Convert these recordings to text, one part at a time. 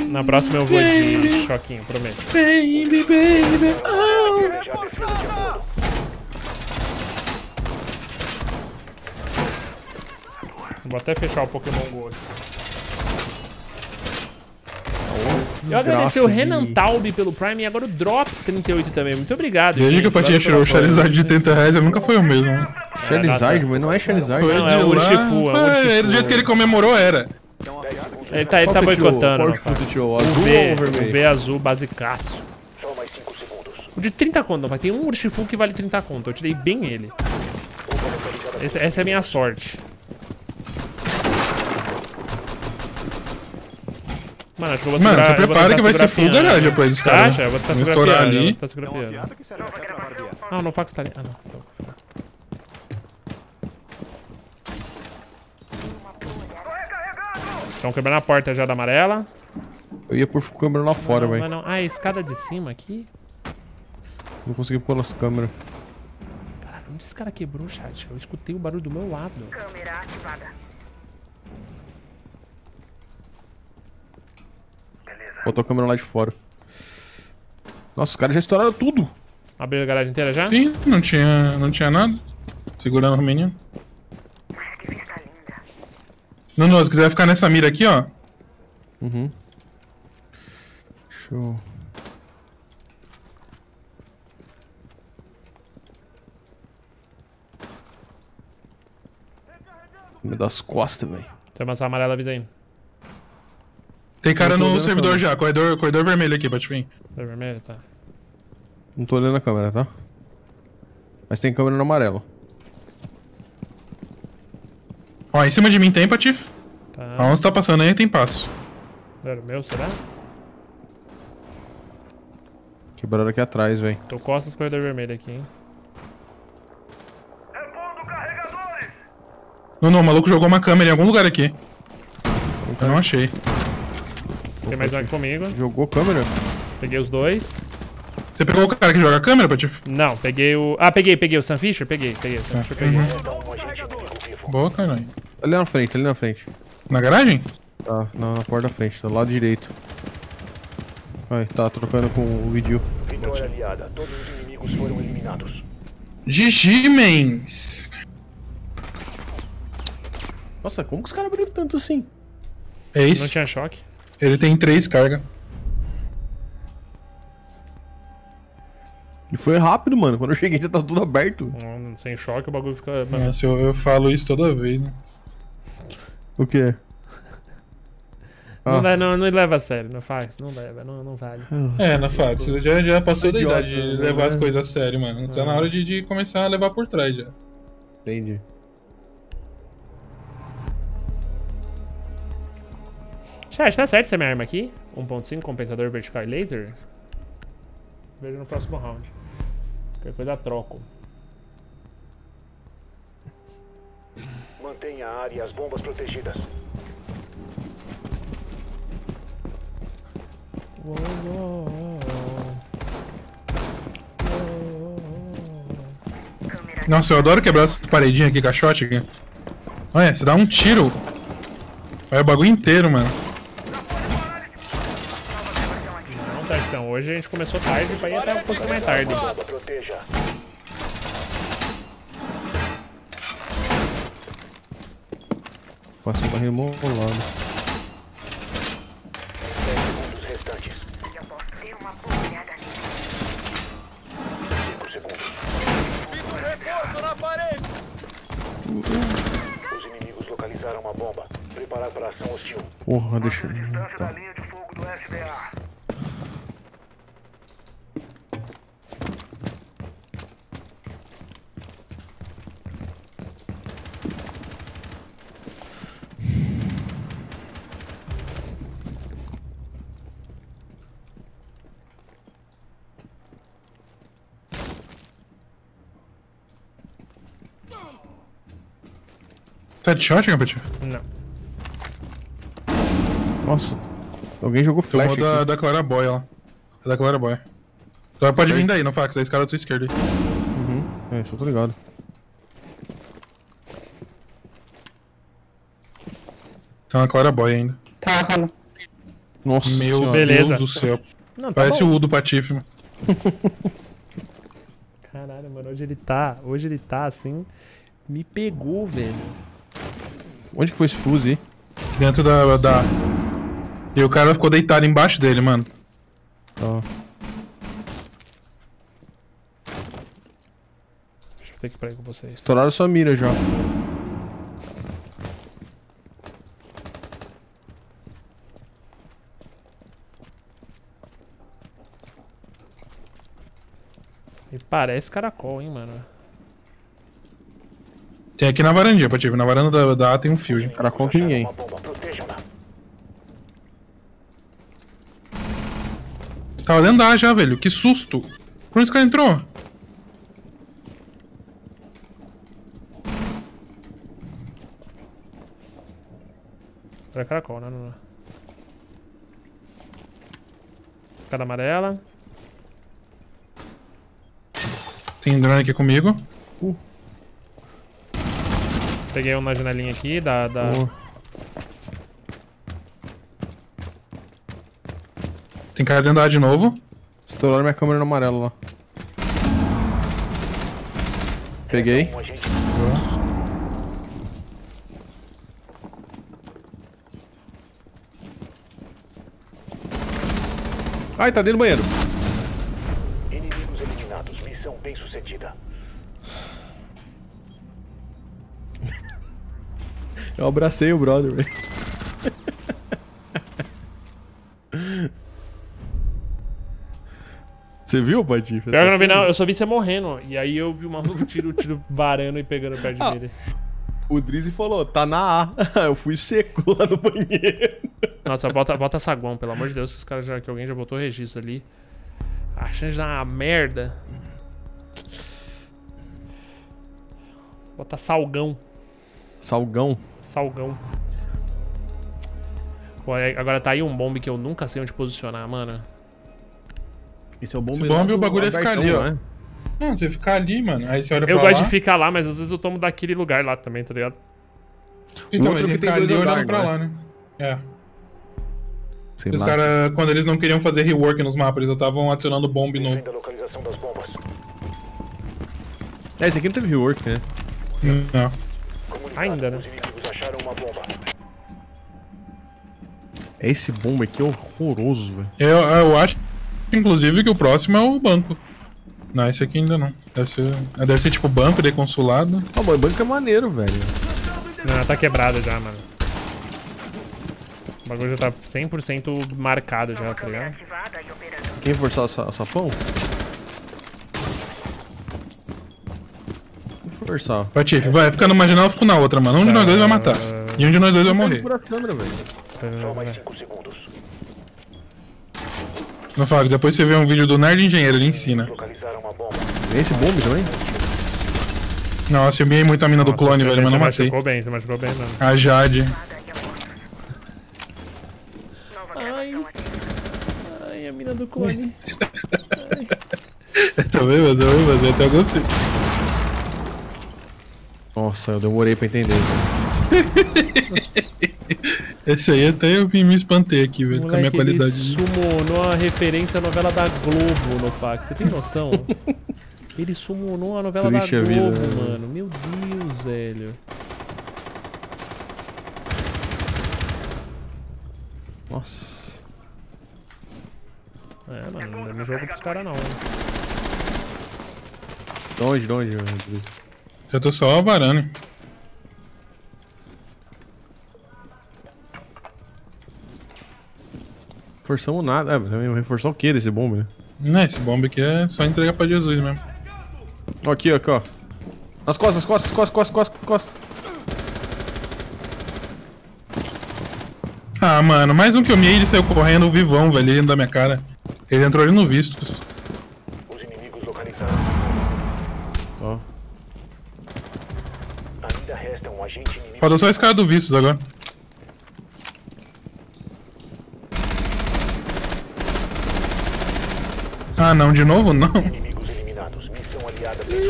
Na próxima eu vou de choquinho, prometo. Baby, baby, oh. Vou até fechar o Pokémon Go aqui. Eu agradeci o Renan Taube pelo Prime e agora o Drops 38 também. Muito obrigado. Desde que o Patinha tirou o Charizard de 30 reais, ele nunca foi o mesmo. Charizard, mas não é Charizard. Não, é o Urshifu. Do jeito que ele comemorou, era. Ele tá boicotando. Qual que tu tirou? Azul ou O vermelho? V azul basicaço. O de 30 conto, vai ter um Urshifu que vale 30 conto. Eu tirei bem ele. Essa é a minha sorte. Mano, acho que eu vou segurar. Mano, você prepara que vai ser full garagem depois dos caras. Acha? Eu vou estar estourar ali. Ah, no Fax tá ali. Ah, não. Estão quebrando a porta já da amarela. Eu ia por câmera lá fora, velho. Não. Ah, a escada de cima aqui. Não consegui pôr nas câmeras. Caralho, onde esse cara quebrou, chat? Eu escutei o barulho do meu lado. Câmera ativada. Botou a câmera lá de fora. Nossa, os caras já estouraram tudo. Abriu a garagem inteira já? Sim, não tinha nada. Segurando o menino. Que vista linda. Nuno, se quiser ficar nessa mira aqui, ó. Uhum. Show. Me dá as costas, velho. Tem uma amarela, avisa aí. Tem cara Eu tô no olhando servidor a já. Corredor vermelho aqui, Batifim. Tá vermelho? Tá. Não tô olhando a câmera, tá? Mas tem câmera no amarelo. Ó, em cima de mim tem, Patif. Tá. Aonde você tá passando aí tem passo. Era o meu, será? Quebraram aqui atrás, velho. Tô costas do corredor vermelho aqui, hein? Não, o maluco jogou uma câmera em algum lugar aqui. Eu não achei. Tem mais um aqui comigo. Jogou câmera? Peguei os dois. Você pegou o cara que joga a câmera, Patif? Não, peguei o... Ah, peguei o Sam Fisher? Peguei o Sam Fisher, peguei. Boa, caralho. Ali na frente, ali na frente. Na garagem? Tá, na porta da frente, do lado direito. Ai, tá trocando com o vídeo. Vitória aliada. Todos os inimigos foram eliminados. GG, mens. Nossa, como que os caras abriram tanto assim? É Não isso. tinha choque. Ele tem 3 cargas. E foi rápido, mano. Quando eu cheguei já tava tudo aberto. Sem choque o bagulho fica... Nossa, eu falo isso toda vez, né? O quê? Não, não leva a sério, não faz. Não leva, não vale. É, na fato, você já passou da Idiota, idade de né? levar as coisas a sério, mano. Tá na hora de começar a levar por trás já. Entendi. Chat, tá certo essa minha arma aqui? 1.5 compensador vertical e laser? Vejo no próximo round. Qualquer coisa troco. Mantenha a área e as bombas protegidas. Nossa, eu adoro quebrar essas paredinhas aqui com a shotgun. Olha, você dá um tiro. Vai o bagulho inteiro, mano. Não, tá, então. Hoje a gente começou tarde pra ir até um pouco mais tarde. Proteja. Passou o barril molado. 10 segundos restantes. Já posso ter uma boa olhada nisso. 5 segundos. Os inimigos localizaram uma bomba. Preparar para a ação hostil. Porra, deixa eu... Tá. linha de fogo do SDA. Tá de shotgun, Patif? Não. Nossa. Alguém jogou flash Tomou aqui. da Claraboy lá. É da Claraboy. Então pode vir daí, não fax, da escada da tua esquerda aí. Uhum. É, só tô ligado. Tá na Claraboy ainda. Tá, calma. Nossa Meu senhora. Beleza. Deus do céu. Não, tá Parece bom. o U do Patife, mano. Caralho, mano, hoje ele tá assim, me pegou, velho. Onde que foi esse fuse aí? Dentro da... E o cara ficou deitado embaixo dele, mano. Tá. Deixa eu ter que ir pra aí com vocês. Estouraram sua mira já. Me parece caracol, hein, mano. Tem aqui na varandinha, Patife. Na varanda da A tem um Fusion. Cara, conta ninguém. Uma bomba, protejam-na. Tava dentro da A já, velho. Que susto. Por onde esse cara entrou? É caracol, né? Não. Cada amarela. Tem drone aqui comigo. Peguei um na janelinha aqui, da... Boa. Tem cara dentro da A de novo. Estouraram minha câmera no amarelo lá. Peguei. Um agente Ai, tá dentro do banheiro. Inimigos eliminados. Missão bem sucedida. Eu abracei o brother, velho. Você viu, Patife? Pior que eu não vi, não. Eu só vi você morrendo. E aí eu vi o maluco tiro varando e pegando perto dele. O Drizzy falou, tá na A. Eu fui seco lá no banheiro. Nossa, bota saguão, pelo amor de Deus, que os caras que alguém já botou registro ali. A chance de dar uma merda. Bota salgão. Salgão. Salgão. Pô, agora tá aí um bombe que eu nunca sei onde posicionar, mano. Esse é o bom Esse bombe, o bagulho ia ficar ali, ó. né? Não, você ficar ali, mano. Aí você olha pra Eu lá. gosto de ficar lá, mas às vezes eu tomo daquele lugar lá também, tá ligado? Então, outro ele que tem ficar ali dois olhando andares, pra né? lá, né? É. Sei Os lá. caras, quando eles não queriam fazer rework nos mapas, eles estavam adicionando bomb no... Vem da localização das bombas. É, esse aqui não teve rework, né? Não. Comunicado, Ainda, né? Os inimigos acharam uma bomba. Esse bomba aqui é horroroso, velho. Eu acho, inclusive, que o próximo é o banco. Não, esse aqui ainda não. Deve ser tipo banco, daí consulado. Ah, o banco é maneiro, velho. Não, tá quebrado já, mano. O bagulho já tá 100% marcado já, tá ligado? Ativada e operando. Quem forçar o sapão? Quem forçar? Patife, vai, fica numa janela, eu fico na outra, mano. Um de nós dois vai matar. E um de nós dois vai morrer. Por a câmera, velho. Só mais 5 segundos. Não fala, depois você vê um vídeo do Nerd Engenheiro, ele ensina. Localizaram uma bomba. Tem esse bombe também? Nossa, eu miei muito a mina do clone, velho, mas não matei. Você machucou bem, mano. A Jade. Nova gravação ativa. Ai, a mina do clone. Tô vendo, eu até gostei. Nossa, eu demorei pra entender, velho. Esse aí até eu me espantei aqui, velho, com a minha qualidade. Ele summonou a referência à novela da Globo no fax. Você tem noção? Ele summonou a novela Triste da a Globo, vida, né? mano. Meu Deus, velho. Nossa. É, mano, não deu jogo pros caras não. De onde, Drizzy? Eu tô só a varane. Forçamos nada. É, reforçar o que desse bombe, né? Não, esse bomba aqui é só entregar pra Jesus mesmo. Ó, aqui, ó. Nas costas. Ah, mano, mais um que eu miei, ele saiu correndo vivão, velho, dentro da minha cara. Ele entrou ali no Vistos. Os inimigos localizaram. Ó. Ainda resta um agente inimigo. Falta só esse cara do Vistos agora. Ah, não, de novo? Não. Inimigos eliminados. Missão aliada bem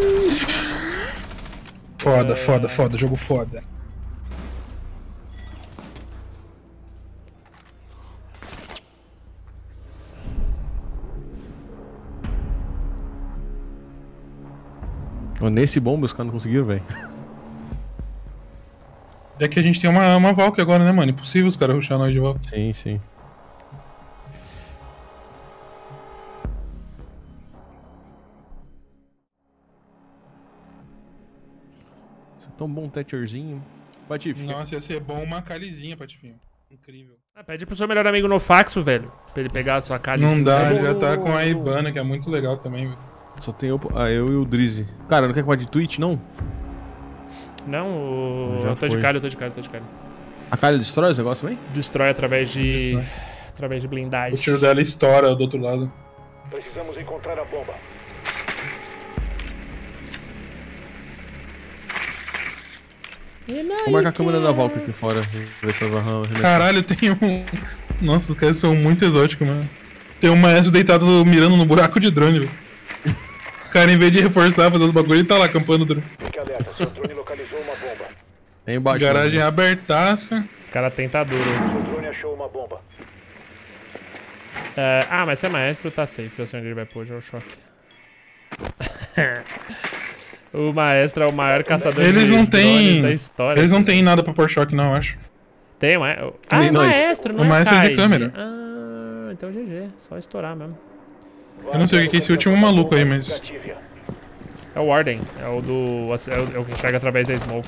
sucedida. Foda, jogo foda. Nesse bomba os caras não conseguiram, velho. É que a gente tem uma Valk agora, né, mano? Impossível os caras rushar nós de volta. Sim, sim. Isso é tão bom, Thatcherzinho. Patife. Nossa, ia ser bom uma calizinha, Patifinho. Incrível. Pede pro seu melhor amigo no Faxo, velho. Pra ele pegar a sua cara. Não dá, ele já tá com a Ibana, que é muito legal também, velho. Só tem eu e o Drizzy. Cara, não quer que vá de Twitch, não? Não, Já eu tô de foi. cara. A Kali destrói os negócios também? Destrói através de... Destrói. Através de O blindagem. tiro dela estoura do outro lado. Precisamos encontrar a bomba. Vou marcar a câmera da Valk aqui fora. Ver se ela vai arremessar. Caralho, tem um... Nossa, os caras são muito exóticos, mano. Tem um maestro deitado mirando no buraco de drone, velho. O cara, em vez de reforçar, fazer os bagulho, ele tá lá acampando o drone. Fique alerta, seu drone localizou uma bomba. É embaixo. Garagem né? abertaça. Os caras tentador. Seu drone achou uma bomba. Mas se é maestro, tá safe. Eu sei onde ele vai pôr, já é o choque. O maestro é o maior caçador Eles de não drones têm... da história. Eles não têm nada pra pôr choque, não, eu acho. Tem, mas... nem é nós. maestro, não O é maestro é de Kaiji. câmera. Então GG. Só estourar mesmo. Eu não sei o que é esse último maluco aí, mas... Gatilha. É o Warden. É o do... É o que enxerga através da smoke.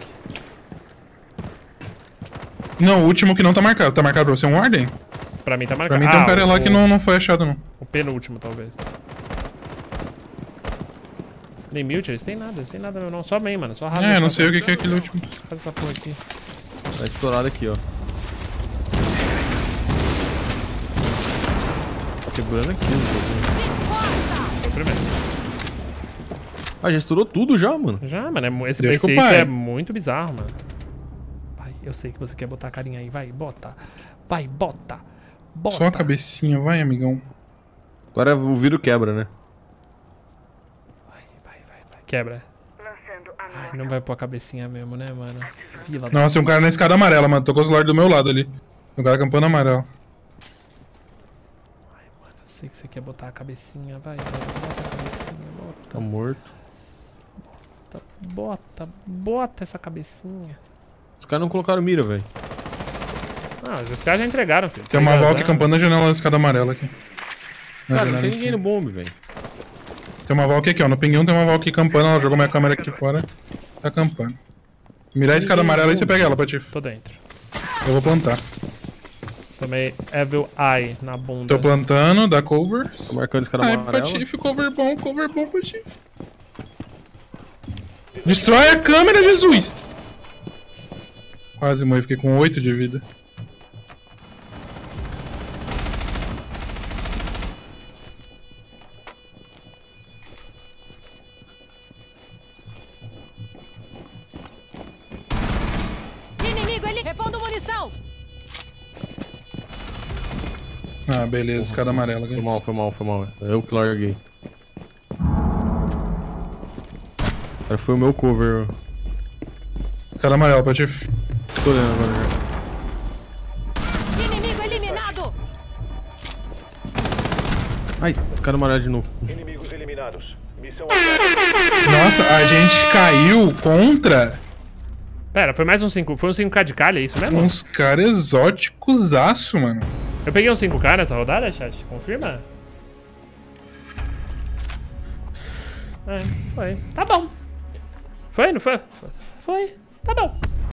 Não, o último que não tá marcado. Tá marcado pra você um Warden? Pra mim tá Pra marcado. mim tem um cara lá que não foi achado, não. O penúltimo, talvez. Nem mute, eles têm nada meu não. Só main, mano. Só rasga. É, não sei o que é aquele último. Faz essa porra aqui. Tá estourado aqui, ó. Tá quebrando aqui o jogo. Foi o primeiro. Ah, já estourou tudo já, mano. Já, mano. Esse Deixa com o PC pai. é muito bizarro, mano. Vai, eu sei que você quer botar a carinha aí. Vai, bota. Vai, bota. Bota. Só a cabecinha, vai, amigão. Agora o vírus quebra, né? Vai. Quebra. Lançando a Ai, nova. não vai pôr a cabecinha mesmo, né, mano? Fila. Nossa, tem um cara na escada amarela, mano. Tô com o celular do meu lado ali. Tem um cara acampando amarelo. Ai, mano, eu sei que você quer botar a cabecinha. Vai, bota a cabecinha. Tá morto. Bota essa cabecinha. Os caras não colocaram mira, velho. Ah, os caras já entregaram, filho. Tem uma Tá Valk ligado, né? acampando na janela da escada amarela aqui. Na Cara, não janela tem em ninguém cima. no bombe, velho. Tem uma Valk aqui, ó. No pinguim tem uma Valk acampando. Ela jogou minha câmera aqui fora. Tá acampando. Mirar a escada amarela e você pega ela, Patife. Tô dentro. Eu vou plantar. Tomei Evil Eye na bunda. Tô plantando, dá cover. Tô marcando escada Ai, amarela. Patife, cover bom, Patife. Destrói a câmera, Jesus! Quase morri, fiquei com 8 de vida. Inimigo, ele repondo munição. Ah, beleza, escada amarela. Foi mal. Eu que larguei. Cara, foi o meu cover. Escada amarela, Patife. Tô olhando agora já. Inimigo eliminado. Ai, escada amarela de novo. Inimigos eliminados. Missão aberta. Nossa, a gente caiu contra Pera, foi mais um 5. Foi um 5k de calha, é isso mesmo? uns caras exóticos aço, mano. Eu peguei um 5k nessa rodada, chat? Confirma? Foi. Tá bom. Foi, não foi? Foi. Tá bom.